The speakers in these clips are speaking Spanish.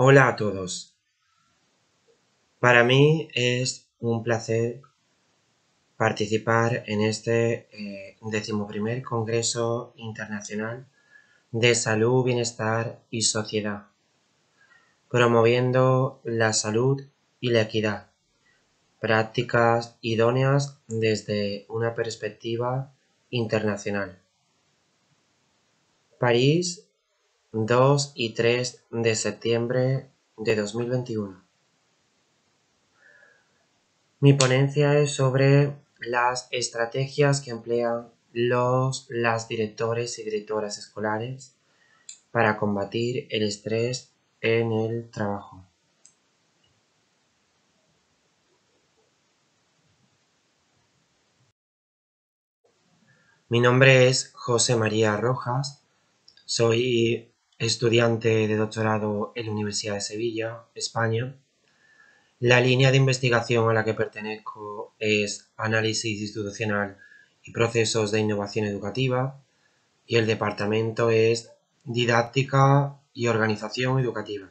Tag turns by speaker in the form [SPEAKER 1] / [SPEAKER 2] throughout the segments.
[SPEAKER 1] Hola a todos. Para mí es un placer participar en este 11º Congreso Internacional de Salud, Bienestar y Sociedad, promoviendo la salud y la equidad, prácticas idóneas desde una perspectiva internacional. París, 2 y 3 de septiembre de 2021. Mi ponencia es sobre las estrategias que emplean las directores y directoras escolares para combatir el estrés en el trabajo. Mi nombre es José María Rojas, soy estudiante de doctorado en la Universidad de Sevilla, España. La línea de investigación a la que pertenezco es Análisis Institucional y Procesos de Innovación Educativa y el departamento es Didáctica y Organización Educativa.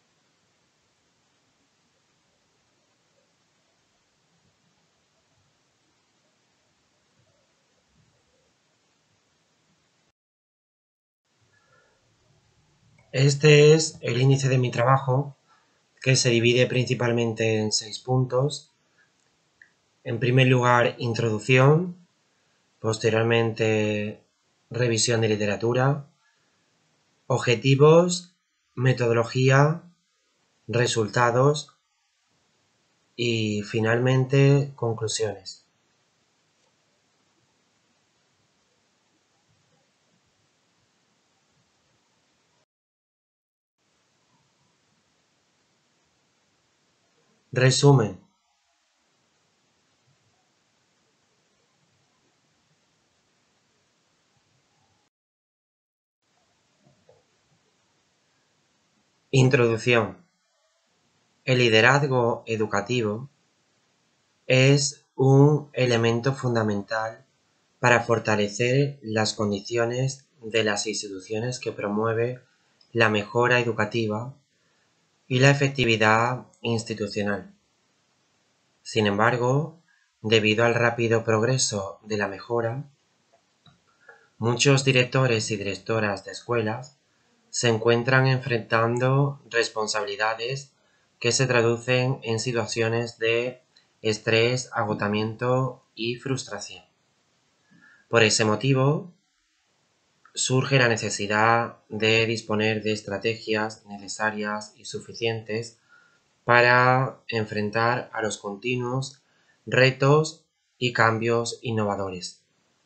[SPEAKER 1] Este es el índice de mi trabajo, que se divide principalmente en 6 puntos. En primer lugar, introducción, posteriormente revisión de literatura, objetivos, metodología, resultados y finalmente conclusiones. Resumen. Introducción. El liderazgo educativo es un elemento fundamental para fortalecer las condiciones de las instituciones que promueve la mejora educativa y la efectividad institucional. Sin embargo, debido al rápido progreso de la mejora, muchos directores y directoras de escuelas se encuentran enfrentando responsabilidades que se traducen en situaciones de estrés, agotamiento y frustración. Por ese motivo, surge la necesidad de disponer de estrategias necesarias y suficientes para enfrentar a los continuos retos y cambios innovadores.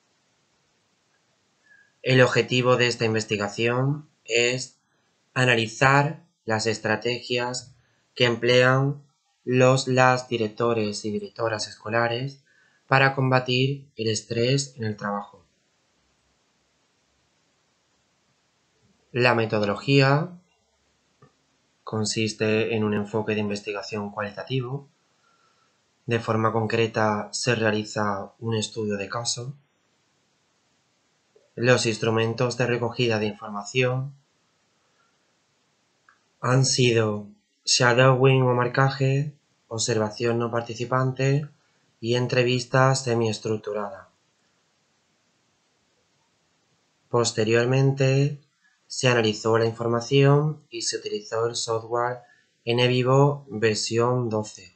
[SPEAKER 1] El objetivo de esta investigación es analizar las estrategias que emplean las directores y directoras escolares para combatir el estrés en el trabajo. La metodología consiste en un enfoque de investigación cualitativo. De forma concreta se realiza un estudio de caso. Los instrumentos de recogida de información han sido shadowing o marcaje, observación no participante y entrevista semiestructurada. Posteriormente, se analizó la información y se utilizó el software NVivo versión 12.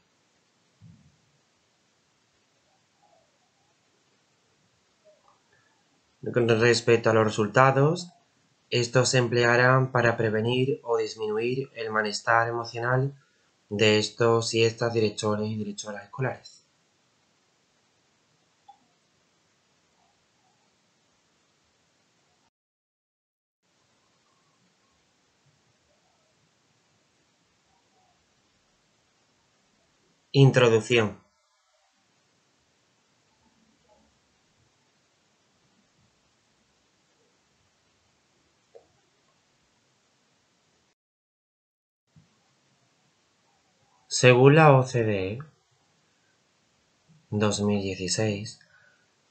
[SPEAKER 1] Con respecto a los resultados, estos se emplearán para prevenir o disminuir el malestar emocional de estos y estas directores y directoras escolares. Introducción. Según la OCDE 2016,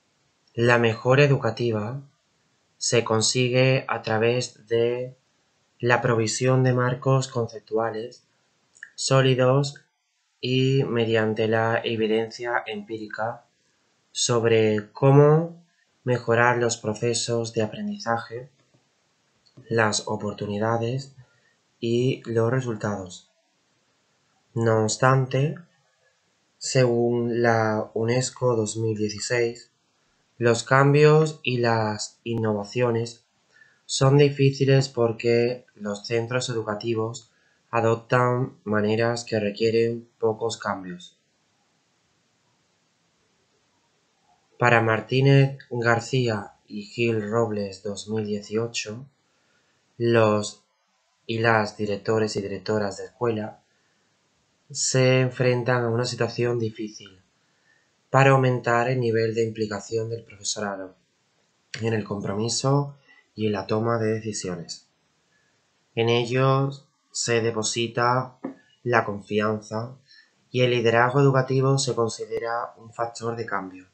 [SPEAKER 1] la mejora educativa se consigue a través de la provisión de marcos conceptuales sólidos y mediante la evidencia empírica sobre cómo mejorar los procesos de aprendizaje, las oportunidades y los resultados. No obstante, según la UNESCO 2016, los cambios y las innovaciones son difíciles porque los centros educativos adoptan maneras que requieren pocos cambios. Para Martínez García y Gil Robles 2018, los y las directores y directoras de escuela se enfrentan a una situación difícil para aumentar el nivel de implicación del profesorado en el compromiso y en la toma de decisiones. En ellos se deposita la confianza y el liderazgo educativo se considera un factor de cambio.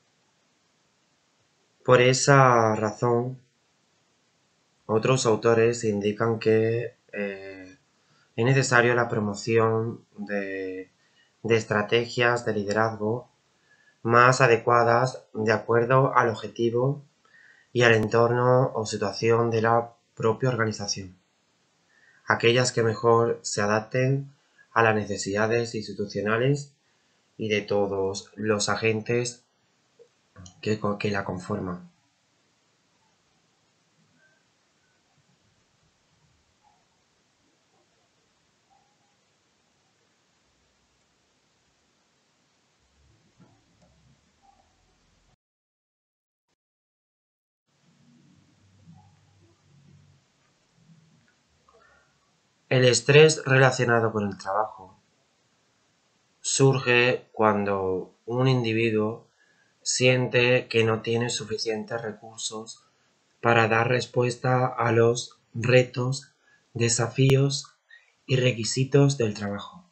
[SPEAKER 1] Por esa razón, otros autores indican que es necesario la promoción de estrategias de liderazgo más adecuadas de acuerdo al objetivo y al entorno o situación de la propia organización. Aquellas que mejor se adapten a las necesidades institucionales y de todos los agentes que la conforman. El estrés relacionado con el trabajo surge cuando un individuo siente que no tiene suficientes recursos para dar respuesta a los retos, desafíos y requisitos del trabajo.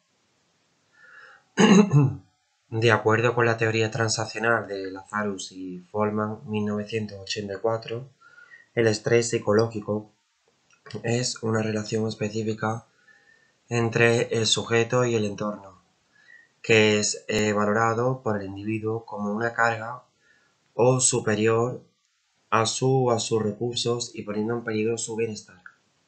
[SPEAKER 1] De acuerdo con la teoría transaccional de Lazarus y Folman 1984, el estrés psicológico es una relación específica entre el sujeto y el entorno, que es valorado por el individuo como una carga o superior a sus recursos y poniendo en peligro su bienestar.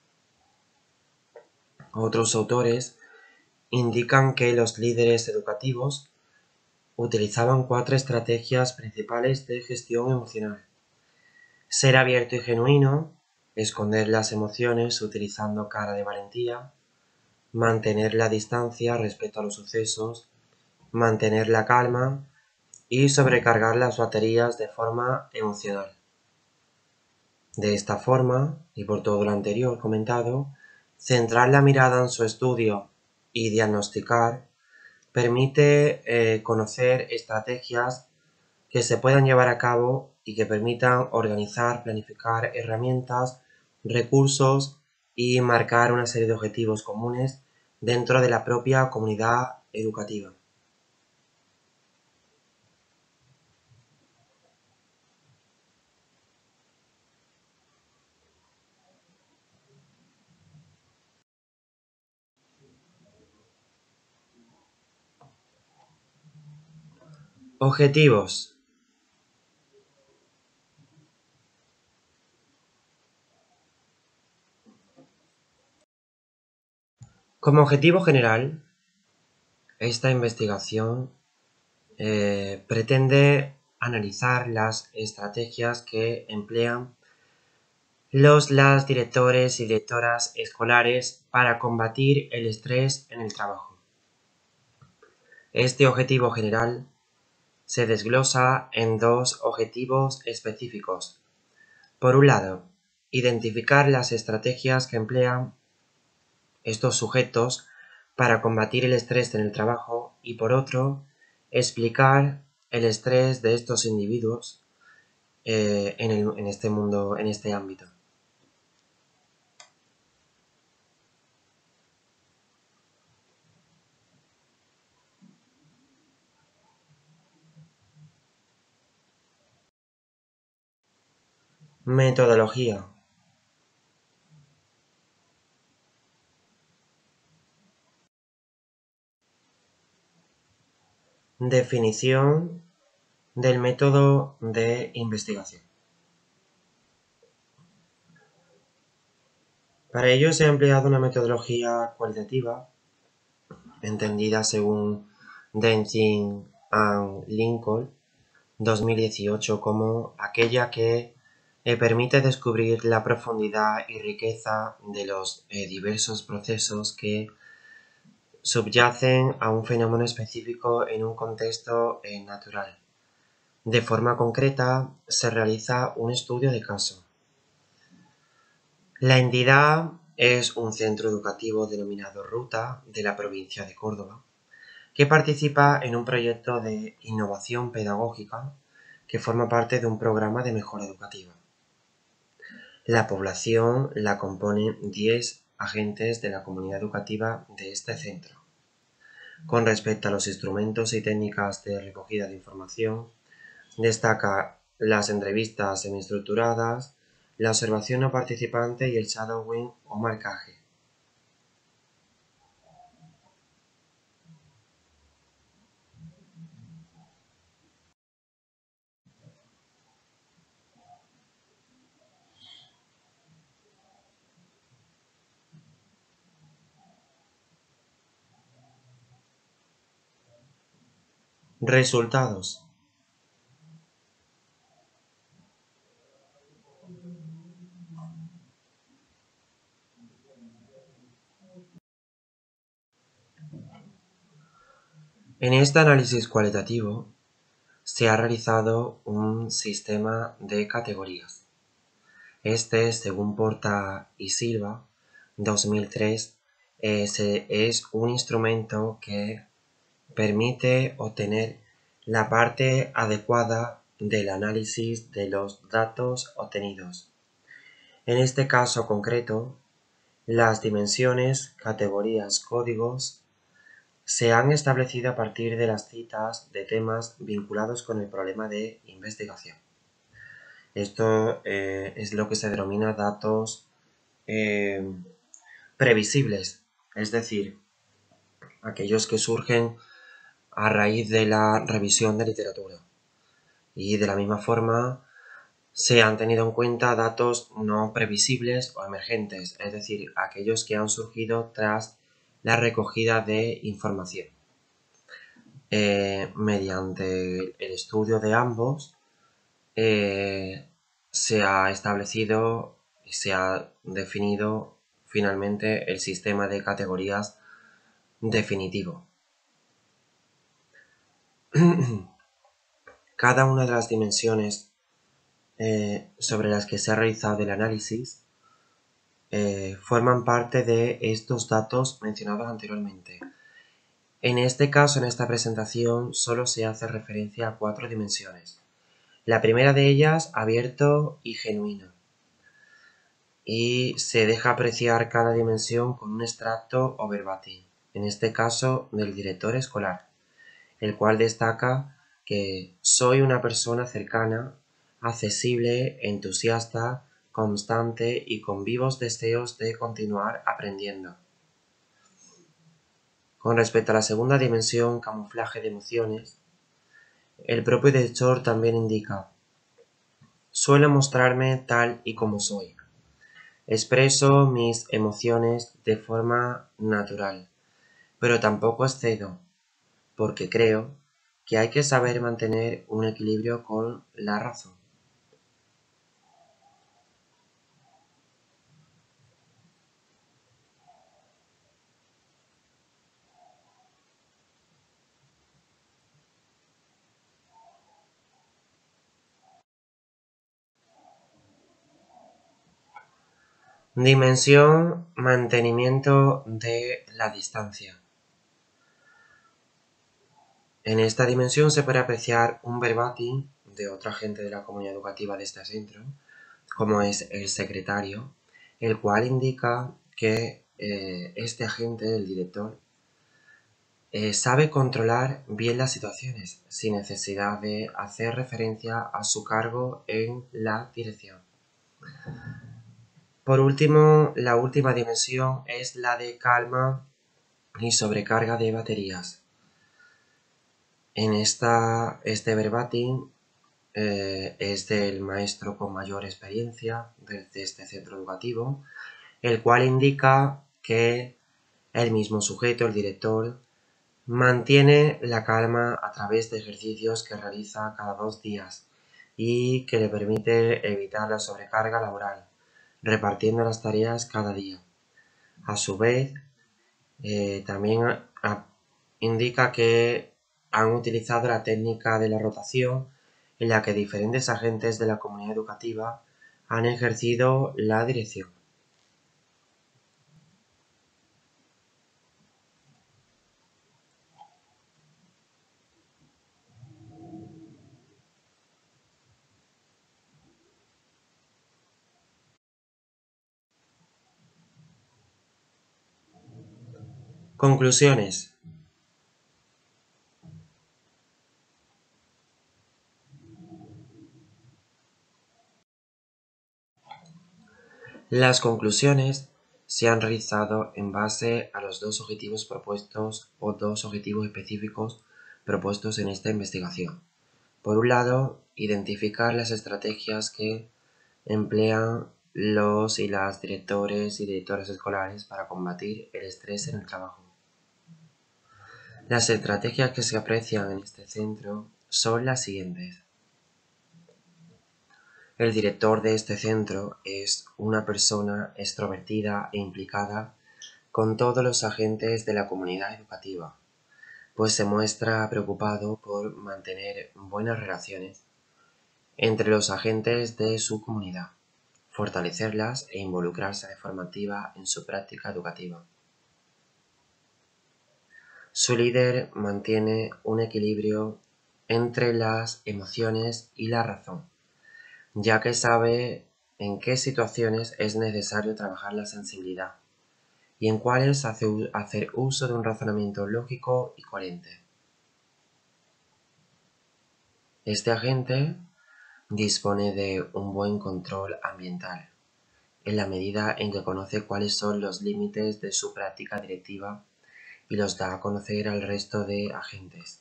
[SPEAKER 1] Otros autores indican que los líderes educativos utilizaban 4 estrategias principales de gestión emocional: ser abierto y genuino, esconder las emociones utilizando cara de valentía, mantener la distancia respecto a los sucesos, mantener la calma y sobrecargar las baterías de forma emocional. De esta forma, y por todo lo anterior comentado, centrar la mirada en su estudio y diagnosticar permite conocer estrategias que se puedan llevar a cabo y que permitan organizar, planificar herramientas, recursos y marcar una serie de objetivos comunes dentro de la propia comunidad educativa. Objetivos. Como objetivo general, esta investigación pretende analizar las estrategias que emplean las directores y directoras escolares para combatir el estrés en el trabajo. Este objetivo general se desglosa en 2 objetivos específicos. Por un lado, identificar las estrategias que emplean estos sujetos para combatir el estrés en el trabajo y por otro, explicar el estrés de estos individuos en este mundo, en este ámbito. Metodología. Definición del método de investigación. Para ello se ha empleado una metodología cualitativa, entendida según Denzin and Lincoln 2018 como aquella que permite descubrir la profundidad y riqueza de los diversos procesos que subyacen a un fenómeno específico en un contexto natural. De forma concreta, se realiza un estudio de caso. La entidad es un centro educativo denominado Ruta de la provincia de Córdoba, que participa en un proyecto de innovación pedagógica que forma parte de un programa de mejora educativa. La población la componen 10 agentes de la comunidad educativa de este centro. Con respecto a los instrumentos y técnicas de recogida de información, destaca las entrevistas semiestructuradas, la observación no participante y el shadowing o marcaje. Resultados. En este análisis cualitativo se ha realizado un sistema de categorías. Este, según Porta y Silva, 2003, es un instrumento que permite obtener la parte adecuada del análisis de los datos obtenidos. En este caso concreto, las dimensiones, categorías, códigos se han establecido a partir de las citas de temas vinculados con el problema de investigación. Esto es lo que se denomina datos previsibles, es decir, aquellos que surgen a raíz de la revisión de literatura. Y de la misma forma se han tenido en cuenta datos no previsibles o emergentes, es decir, aquellos que han surgido tras la recogida de información. Mediante el estudio de ambos se ha establecido y se ha definido finalmente el sistema de categorías definitivo. Cada una de las dimensiones sobre las que se ha realizado el análisis forman parte de estos datos mencionados anteriormente. En este caso, en esta presentación, solo se hace referencia a 4 dimensiones. La primera de ellas, abierto y genuino. Y se deja apreciar cada dimensión con un extracto o verbatim, en este caso del director escolar, el cual destaca que soy una persona cercana, accesible, entusiasta, constante y con vivos deseos de continuar aprendiendo. Con respecto a la segunda dimensión, camuflaje de emociones, el propio director también indica: suelo mostrarme tal y como soy. Expreso mis emociones de forma natural, pero tampoco excedo, porque creo que hay que saber mantener un equilibrio con la razón. Dimensión mantenimiento de la distancia. En esta dimensión se puede apreciar un verbatim de otra agente de la comunidad educativa de este centro, como es el secretario, el cual indica que este agente, el director, sabe controlar bien las situaciones sin necesidad de hacer referencia a su cargo en la dirección. Por último, la última dimensión es la de calma y sobrecarga de baterías. Este verbatim es del maestro con mayor experiencia de este centro educativo, el cual indica que el mismo sujeto, el director, mantiene la calma a través de ejercicios que realiza cada 2 días y que le permite evitar la sobrecarga laboral, repartiendo las tareas cada día. A su vez, también indica que han utilizado la técnica de la rotación en la que diferentes agentes de la comunidad educativa han ejercido la dirección. Conclusiones. Las conclusiones se han realizado en base a los 2 objetivos propuestos o 2 objetivos específicos propuestos en esta investigación. Por un lado, identificar las estrategias que emplean los y las directores y directoras escolares para combatir el estrés en el trabajo. Las estrategias que se aprecian en este centro son las siguientes. El director de este centro es una persona extrovertida e implicada con todos los agentes de la comunidad educativa, pues se muestra preocupado por mantener buenas relaciones entre los agentes de su comunidad, fortalecerlas e involucrarse de forma activa en su práctica educativa. Su líder mantiene un equilibrio entre las emociones y la razón, ya que sabe en qué situaciones es necesario trabajar la sensibilidad y en cuáles hacer uso de un razonamiento lógico y coherente. Este agente dispone de un buen control ambiental, en la medida en que conoce cuáles son los límites de su práctica directiva y los da a conocer al resto de agentes.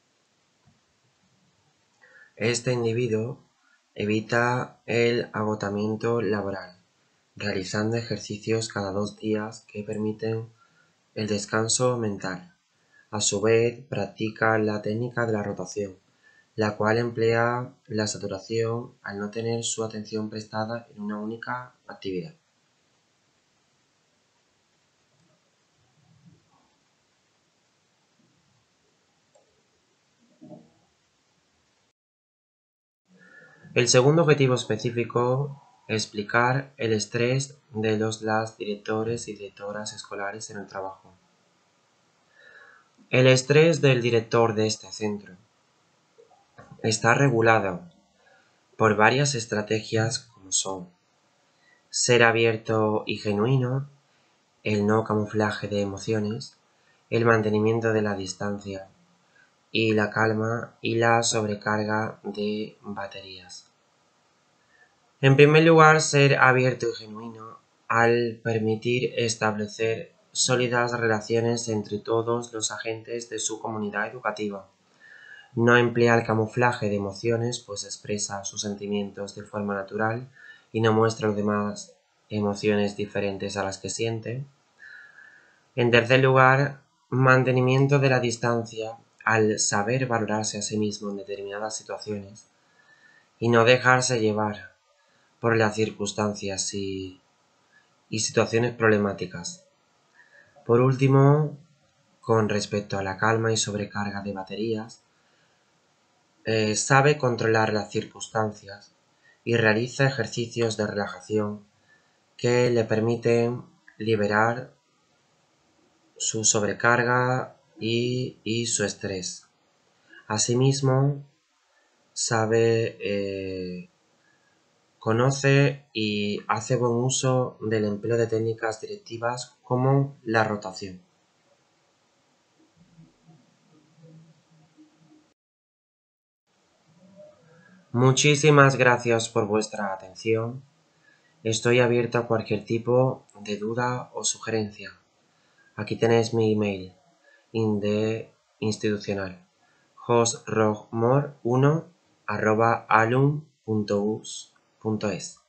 [SPEAKER 1] Este individuo evita el agotamiento laboral, realizando ejercicios cada 2 días que permiten el descanso mental. A su vez, practica la técnica de la rotación, la cual emplea la saturación al no tener su atención prestada en una única actividad. El segundo objetivo específico, explicar el estrés de las directores y directoras escolares en el trabajo. El estrés del director de este centro está regulado por varias estrategias como son ser abierto y genuino, el no camuflaje de emociones, el mantenimiento de la distancia y la calma y la sobrecarga de baterías. En primer lugar, ser abierto y genuino al permitir establecer sólidas relaciones entre todos los agentes de su comunidad educativa. No emplea el camuflaje de emociones, pues expresa sus sentimientos de forma natural y no muestra a los demás emociones diferentes a las que siente. En tercer lugar, mantenimiento de la distancia al saber valorarse a sí mismo en determinadas situaciones y no dejarse llevar por las circunstancias y situaciones problemáticas. Por último, con respecto a la calma y sobrecarga de baterías, sabe controlar las circunstancias y realiza ejercicios de relajación que le permiten liberar su sobrecarga y su estrés. Asimismo, conoce y hace buen uso del empleo de técnicas directivas como la rotación. Muchísimas gracias por vuestra atención. Estoy abierto a cualquier tipo de duda o sugerencia. Aquí tenéis mi email institucional josrogmor1@alum.us.es.